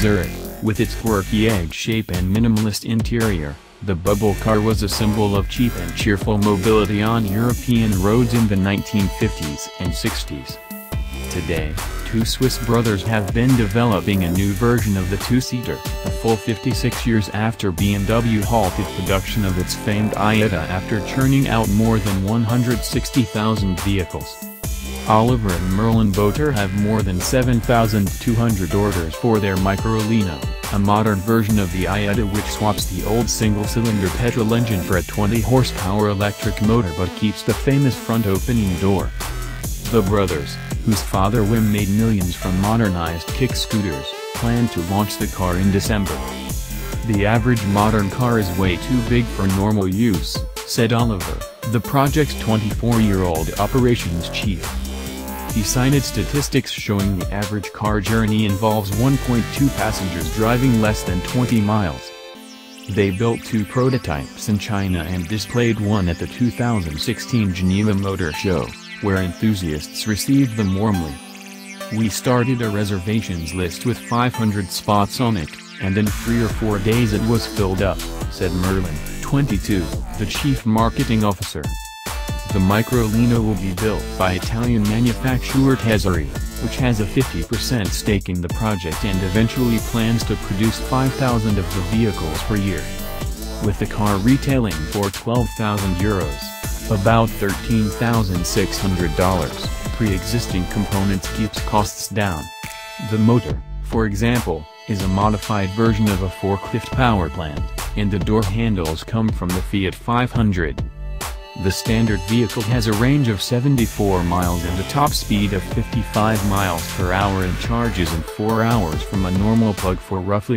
Zurich. With its quirky egg shape and minimalist interior, the bubble car was a symbol of cheap and cheerful mobility on European roads in the 1950s and 60s. Today, two Swiss brothers have been developing a new version of the two-seater, a full 56 years after BMW halted production of its famed Isetta after churning out more than 160,000 vehicles. Oliver and Merlin Ouboter have more than 7,200 orders for their Microlino, a modern version of the Isetta which swaps the old single-cylinder petrol engine for a 20-horsepower electric motor but keeps the famous front opening door. The brothers, whose father Wim made millions from modernized kick scooters, plan to launch the car in December. "The average modern car is way too big for normal use," said Oliver, the project's 24-year-old operations chief. He cited statistics showing the average car journey involves 1.2 passengers driving less than 20 miles. They built two prototypes in China and displayed one at the 2016 Geneva Motor Show, where enthusiasts received them warmly. "We started a reservations list with 500 spots on it, and in 3 or 4 days it was filled up," said Merlin, 22, the chief marketing officer. The Microlino will be built by Italian manufacturer ZURICH, which has a 50% stake in the project and eventually plans to produce 5,000 of the vehicles per year. With the car retailing for €12,000, about $13,600, pre-existing components keeps costs down. The motor, for example, is a modified version of a forklift power plant, and the door handles come from the Fiat 500. The standard vehicle has a range of 74 miles and a top speed of 55 miles per hour and charges in 4 hours from a normal plug for roughly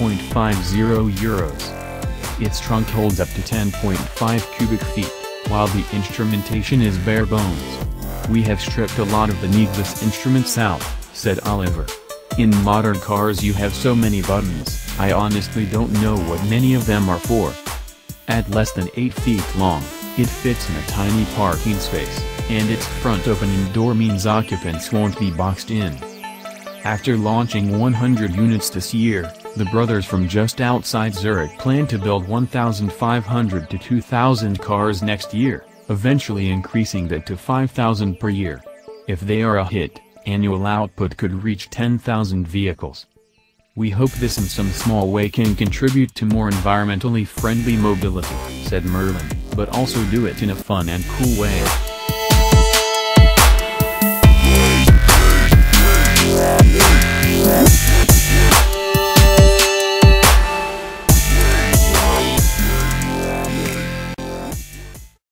€1.50. Its trunk holds up to 10.5 cubic feet, while the instrumentation is bare bones. "We have stripped a lot of the needless instruments out," said Oliver. "In modern cars you have so many buttons, I honestly don't know what many of them are for." At less than 8 feet long, it fits in a tiny parking space, and its front opening door means occupants won't be boxed in. After launching 100 units this year, the brothers from just outside Zurich plan to build 1,500 to 2,000 cars next year, eventually increasing that to 5,000 per year. If they are a hit, annual output could reach 10,000 vehicles. "We hope this in some small way can contribute to more environmentally friendly mobility," said Merlin, "but also do it in a fun and cool way."